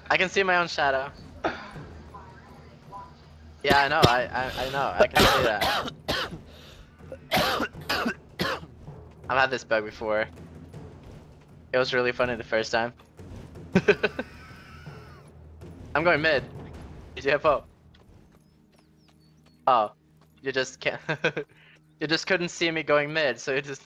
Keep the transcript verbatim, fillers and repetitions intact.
I can see my own shadow. Yeah, I know. I I, I know. I can see that. I've had this bug before. It was really funny the first time. I'm going mid. G F O. Oh, you just can't. You just couldn't see me going mid, so you just.